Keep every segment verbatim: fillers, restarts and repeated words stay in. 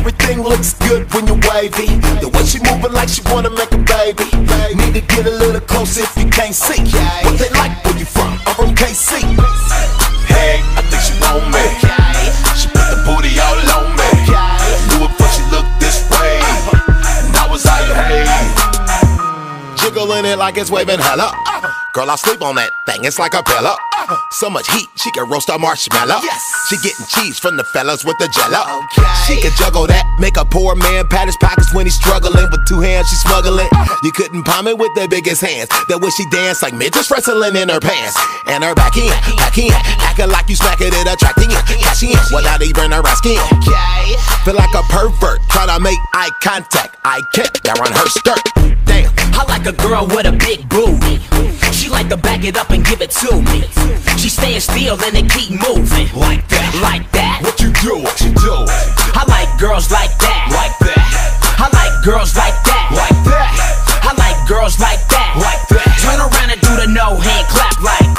Everything looks good when you're wavy. The way she moving like she wanna make a baby. Need to get a little closer if you can't see. What they like where you from? I'm from K C. Hey, I think she want me. She put the booty all on me. Knew it before she looked this way. And I was like, hey, jiggling it like it's waving hella. Girl, I sleep on that thing, it's like a pillow. So much heat, she can roast a marshmallow. Yes. She getting cheese from the fellas with the jello. Okay. She can juggle that, make a poor man pat his pockets when he's struggling. With two hands, she's smuggling. You couldn't palm it with the biggest hands. That way she dance like midgets wrestling in her pants. And her back in, back in, acting like you smacking it, attracting it, cashing in without even her asking. Okay. Feel like a pervert, try to make eye contact. I can't, they're on her skirt. Damn. I like a girl with a big booty. She like to back it up and give it to me. She staying still and it keep moving. Like that, like that. What you do, what you do? I like girls like that, like that. I like girls like that, like that. I like girls like that, like that. Turn around and do the no hand clap like.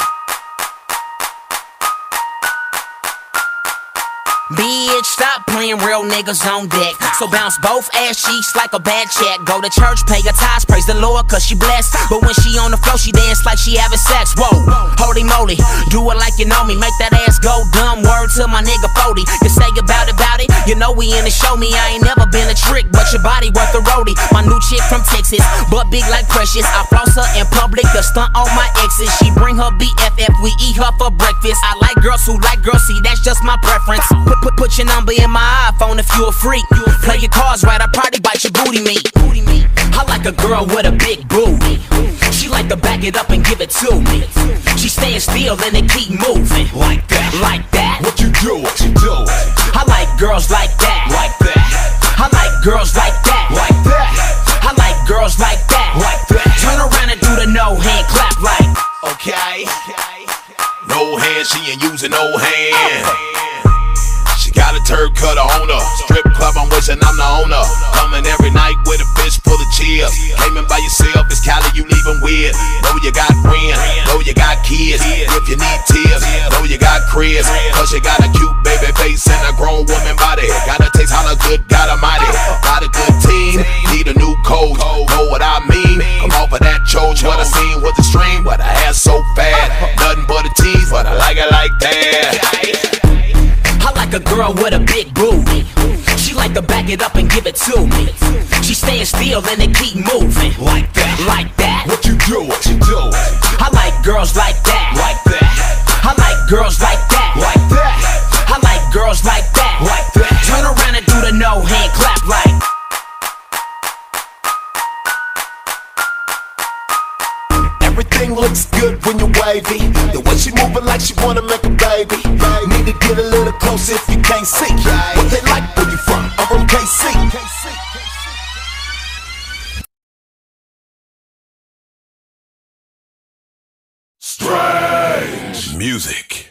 Bitch, stop playing, real niggas on deck. So bounce both ass cheeks like a bad check. Go to church, pay her tithes, praise the Lord cause she blessed. But when she on the floor, she dance like she having sex. Whoa, holy moly, do it like you know me. Make that ass go dumb, word to my nigga forty. You say about it, about it, you know we in the show me. I ain't never been a trick, but your body worth a roadie. My new chick from Texas, but big like Precious. I floss her in public, the stunt on my exes. She bring her B F F, we eat her for breakfast. I like girls who like girls, see that's just my preference. Put, put, put your number in my iPhone if you a freak. Play your cards right, I probably bite your booty meat. I like a girl with a big booty. She like to back it up and give it to me. She staying still and it keep moving. Like that, like that. What you do, what you do? I like girls like that, like that. I like girls like that, like that. I like girls like that, like that. Turn around and do the no hand clap like. Okay. No hand, she ain't using no hand. Got a turd cutter on her. Strip club, I'm wishing I'm the owner. Coming every night with a fist full of chips. Came in by yourself, it's Cali, you leaving weird. Know you got friends, know you got kids. If you need tears, know you got Krizz. Cause you got a cute baby face and a grown woman body. Gotta taste hella good, got a mighty. Got a good team, need a new coach. Know what I mean? Come off of that choach. What I seen was the stream, but I had so fat. Nothing but a tease, but I like it like that. I like a girl with a big booty. She like to back it up and give it to me. She staying still and it keep moving. Like that, like that. What you do, what you do? I like girls like that, like that. I like girls like that, like that. I like girls like that, like that. Turn around and do the no hand clap like. Everything looks good when you're wavy. The way she moving like she wanna make a baby. Need to get a little closer if you can't see. What they like where you from? I'm from K C. Strange music.